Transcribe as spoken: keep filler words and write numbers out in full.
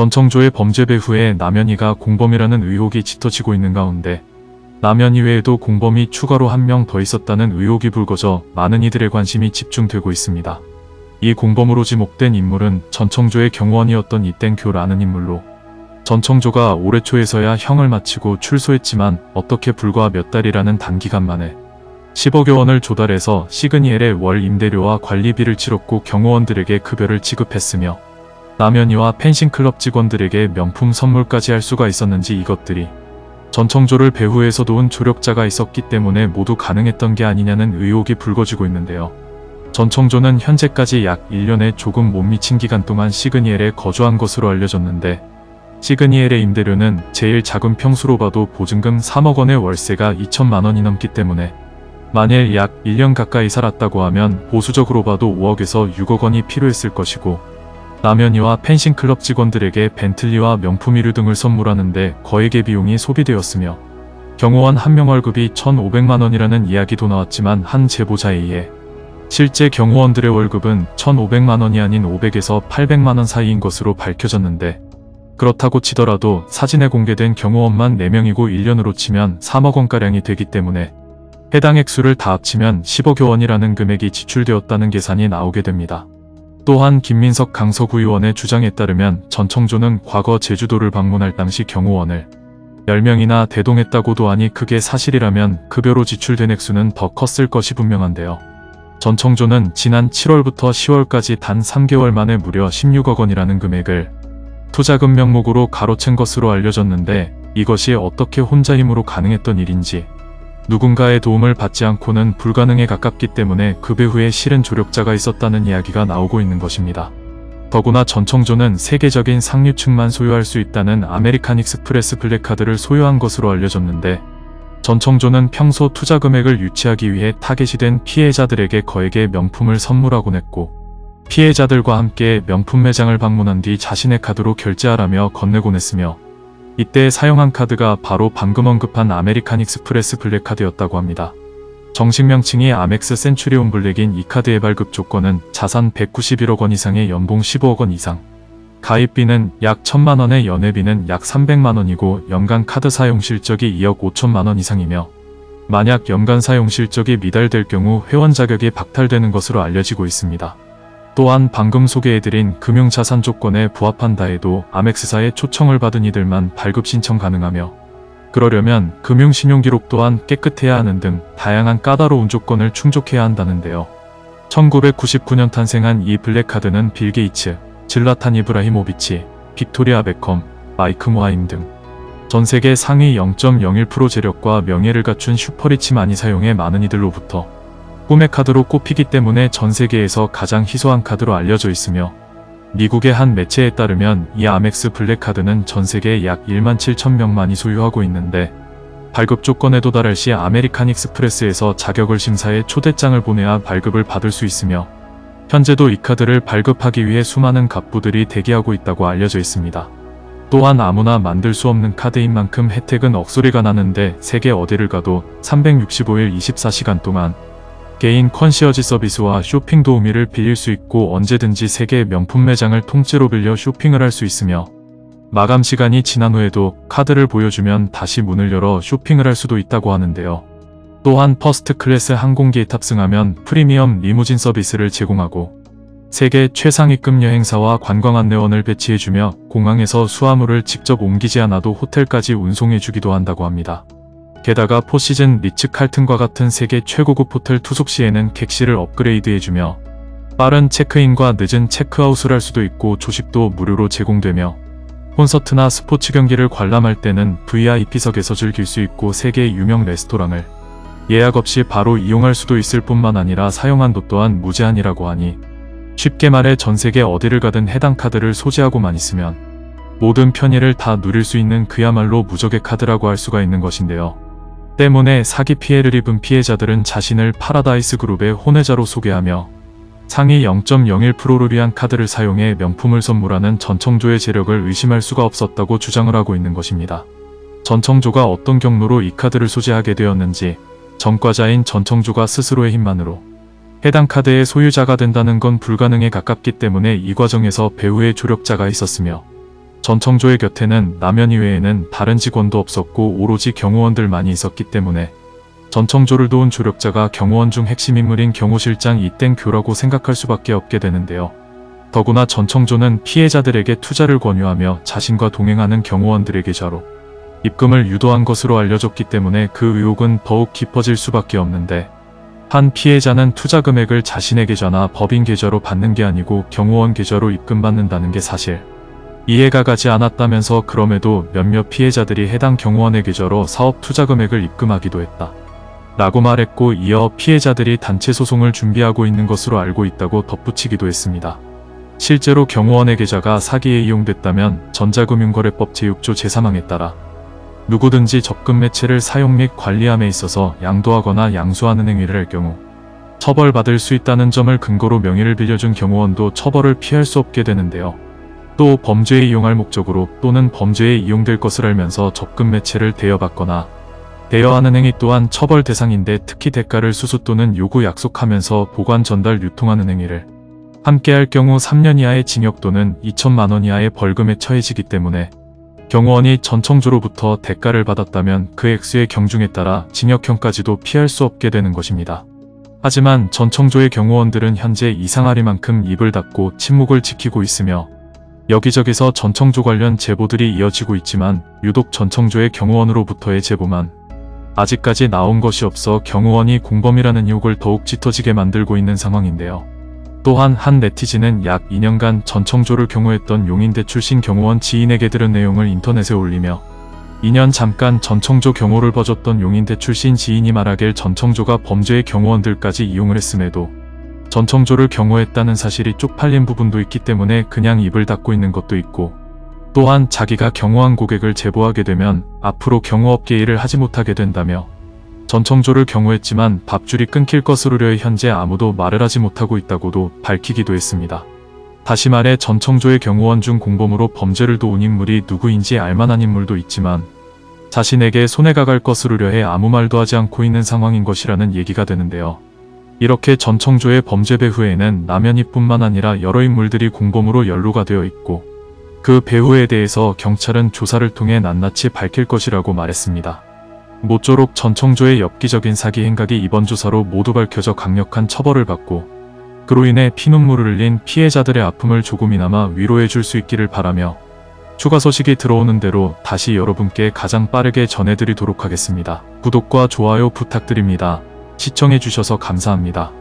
전청조의 범죄 배후에 남현희가 공범이라는 의혹이 짙어지고 있는 가운데 남현희 외에도 공범이 추가로 한 명 더 있었다는 의혹이 불거져 많은 이들의 관심이 집중되고 있습니다. 이 공범으로 지목된 인물은 전청조의 경호원이었던 이땡교라는 인물로 전청조가 올해 초에서야 형을 마치고 출소했지만 어떻게 불과 몇 달이라는 단기간 만에 십억여 원을 조달해서 시그니엘의 월 임대료와 관리비를 치렀고 경호원들에게 급여를 지급했으며 남현희와 펜싱클럽 직원들에게 명품 선물까지 할 수가 있었는지 이것들이 전청조를 배후에서 도운 조력자가 있었기 때문에 모두 가능했던 게 아니냐는 의혹이 불거지고 있는데요. 전청조는 현재까지 약 일 년에 조금 못 미친 기간 동안 시그니엘에 거주한 것으로 알려졌는데 시그니엘의 임대료는 제일 작은 평수로 봐도 보증금 삼억 원의 월세가 이천만 원이 넘기 때문에 만일 약 일 년 가까이 살았다고 하면 보수적으로 봐도 오억에서 육억 원이 필요했을 것이고 남현희와 펜싱클럽 직원들에게 벤틀리와 명품 의류 등을 선물하는데 거액의 비용이 소비되었으며 경호원 한 명 월급이 천오백만 원이라는 이야기도 나왔지만 한 제보자에 의해 실제 경호원들의 월급은 천오백만 원이 아닌 오백에서 팔백만 원 사이인 것으로 밝혀졌는데 그렇다고 치더라도 사진에 공개된 경호원만 네 명이고 일 년으로 치면 삼억 원가량이 되기 때문에 해당 액수를 다 합치면 십억여 원이라는 금액이 지출되었다는 계산이 나오게 됩니다. 또한 김민석 강서구 의원의 주장에 따르면 전청조는 과거 제주도를 방문할 당시 경호원을 열 명이나 대동했다고도 하니 그게 사실이라면 급여로 지출된 액수는 더 컸을 것이 분명한데요. 전청조는 지난 칠월부터 시월까지 단 삼 개월 만에 무려 십육억 원이라는 금액을 투자금 명목으로 가로챈 것으로 알려졌는데 이것이 어떻게 혼자 힘으로 가능했던 일인지 누군가의 도움을 받지 않고는 불가능에 가깝기 때문에 그 배후에 실은 조력자가 있었다는 이야기가 나오고 있는 것입니다. 더구나 전청조는 세계적인 상류층만 소유할 수 있다는 아메리칸 익스프레스 블랙카드를 소유한 것으로 알려졌는데 전청조는 평소 투자 금액을 유치하기 위해 타겟이 된 피해자들에게 거액의 명품을 선물하곤 했고 피해자들과 함께 명품 매장을 방문한 뒤 자신의 카드로 결제하라며 건네곤 했으며 이때 사용한 카드가 바로 방금 언급한 아메리칸 익스프레스 블랙카드였다고 합니다. 정식 명칭이 아멕스 센츄리온 블랙인 이 카드의 발급 조건은 자산 백구십일억 원 이상의 연봉 십오억 원 이상, 가입비는 약 천만 원에 연회비는 약 삼백만 원이고 연간 카드 사용 실적이 이억 오천만 원 이상이며 만약 연간 사용 실적이 미달될 경우 회원 자격이 박탈되는 것으로 알려지고 있습니다. 또한 방금 소개해드린 금융자산 조건에 부합한다 해도 아멕스사의 초청을 받은 이들만 발급 신청 가능하며 그러려면 금융신용기록 또한 깨끗해야 하는 등 다양한 까다로운 조건을 충족해야 한다는데요. 천구백구십구 년 탄생한 이 블랙카드는 빌 게이츠, 질라탄 이브라히모비치, 빅토리아 베컴, 마이크 모하임 등 전세계 상위 영 점 영일 퍼센트 재력과 명예를 갖춘 슈퍼리치만이 사용해 많은 이들로부터 꿈의 카드로 꼽히기 때문에 전세계에서 가장 희소한 카드로 알려져 있으며 미국의 한 매체에 따르면 이 아멕스 블랙카드는 전세계 약 일만 칠천 명만이 소유하고 있는데 발급 조건에 도달할 시 아메리칸 익스프레스에서 자격을 심사해 초대장을 보내야 발급을 받을 수 있으며 현재도 이 카드를 발급하기 위해 수많은 갑부들이 대기하고 있다고 알려져 있습니다. 또한 아무나 만들 수 없는 카드인 만큼 혜택은 억소리가 나는데 세계 어디를 가도 삼백육십오 일 이십사 시간 동안 개인 컨시어지 서비스와 쇼핑 도우미를 빌릴 수 있고 언제든지 세계 명품 매장을 통째로 빌려 쇼핑을 할 수 있으며 마감 시간이 지난 후에도 카드를 보여주면 다시 문을 열어 쇼핑을 할 수도 있다고 하는데요. 또한 퍼스트 클래스 항공기에 탑승하면 프리미엄 리무진 서비스를 제공하고 세계 최상위급 여행사와 관광 안내원을 배치해주며 공항에서 수화물을 직접 옮기지 않아도 호텔까지 운송해주기도 한다고 합니다. 게다가 포시즌 리츠 칼튼과 같은 세계 최고급 호텔 투숙 시에는 객실을 업그레이드해주며 빠른 체크인과 늦은 체크아웃을 할 수도 있고 조식도 무료로 제공되며 콘서트나 스포츠 경기를 관람할 때는 브이아이피석에서 즐길 수 있고 세계 유명 레스토랑을 예약 없이 바로 이용할 수도 있을 뿐만 아니라 사용한도 또한 무제한이라고 하니 쉽게 말해 전세계 어디를 가든 해당 카드를 소지하고만 있으면 모든 편의를 다 누릴 수 있는 그야말로 무적의 카드라고 할 수가 있는 것인데요. 때문에 사기 피해를 입은 피해자들은 자신을 파라다이스 그룹의 혼외자로 소개하며 상위 영 점 영일 퍼센트를 위한 카드를 사용해 명품을 선물하는 전청조의 재력을 의심할 수가 없었다고 주장을 하고 있는 것입니다. 전청조가 어떤 경로로 이 카드를 소지하게 되었는지 전과자인 전청조가 스스로의 힘만으로 해당 카드의 소유자가 된다는 건 불가능에 가깝기 때문에 이 과정에서 배후의 조력자가 있었으며 전청조의 곁에는 남현이 외에는 다른 직원도 없었고 오로지 경호원들만이 있었기 때문에 전청조를 도운 조력자가 경호원 중 핵심 인물인 경호실장 이땡교라고 생각할 수밖에 없게 되는데요. 더구나 전청조는 피해자들에게 투자를 권유하며 자신과 동행하는 경호원들의 계좌로 입금을 유도한 것으로 알려졌기 때문에 그 의혹은 더욱 깊어질 수밖에 없는데, 한 피해자는 투자 금액을 자신의 계좌나 법인 계좌로 받는 게 아니고 경호원 계좌로 입금받는다는 게 사실 이해가 가지 않았다면서 그럼에도 몇몇 피해자들이 해당 경호원의 계좌로 사업 투자 금액을 입금하기도 했다 라고 말했고, 이어 피해자들이 단체 소송을 준비하고 있는 것으로 알고 있다고 덧붙이기도 했습니다. 실제로 경호원의 계좌가 사기에 이용됐다면 전자금융거래법 제육조 제삼 항에 따라 누구든지 접근 매체를 사용 및 관리함에 있어서 양도하거나 양수하는 행위를 할 경우 처벌받을 수 있다는 점을 근거로 명의를 빌려준 경호원도 처벌을 피할 수 없게 되는데요. 또 범죄에 이용할 목적으로 또는 범죄에 이용될 것을 알면서 접근 매체를 대여받거나 대여하는 행위 또한 처벌 대상인데, 특히 대가를 수수 또는 요구 약속하면서 보관 전달 유통하는 행위를 함께 할 경우 삼 년 이하의 징역 또는 이천만 원 이하의 벌금에 처해지기 때문에 경호원이 전청조로부터 대가를 받았다면 그 액수의 경중에 따라 징역형까지도 피할 수 없게 되는 것입니다. 하지만 전청조의 경호원들은 현재 이상하리만큼 입을 닫고 침묵을 지키고 있으며 여기저기서 전청조 관련 제보들이 이어지고 있지만 유독 전청조의 경호원으로부터의 제보만 아직까지 나온 것이 없어 경호원이 공범이라는 의혹을 더욱 짙어지게 만들고 있는 상황인데요. 또한 한 네티즌은 약 이 년간 전청조를 경호했던 용인대 출신 경호원 지인에게 들은 내용을 인터넷에 올리며, 이 년 잠깐 전청조 경호를 봐줬던 용인대 출신 지인이 말하길 전청조가 범죄의 경호원들까지 이용을 했음에도 전청조를 경호했다는 사실이 쪽팔린 부분도 있기 때문에 그냥 입을 닫고 있는 것도 있고, 또한 자기가 경호한 고객을 제보하게 되면 앞으로 경호업계 일을 하지 못하게 된다며 전청조를 경호했지만 밥줄이 끊길 것으로 우려해 현재 아무도 말을 하지 못하고 있다고도 밝히기도 했습니다. 다시 말해 전청조의 경호원 중 공범으로 범죄를 도운 인물이 누구인지 알만한 인물도 있지만 자신에게 손해가 갈 것을 우려해 아무 말도 하지 않고 있는 상황인 것이라는 얘기가 되는데요. 이렇게 전청조의 범죄 배후에는 남현이뿐만 아니라 여러 인물들이 공범으로 연루가 되어 있고, 그 배후에 대해서 경찰은 조사를 통해 낱낱이 밝힐 것이라고 말했습니다. 모쪼록 전청조의 엽기적인 사기 행각이 이번 조사로 모두 밝혀져 강력한 처벌을 받고 그로 인해 피눈물을 흘린 피해자들의 아픔을 조금이나마 위로해 줄 수 있기를 바라며, 추가 소식이 들어오는 대로 다시 여러분께 가장 빠르게 전해드리도록 하겠습니다. 구독과 좋아요 부탁드립니다. 시청해주셔서 감사합니다.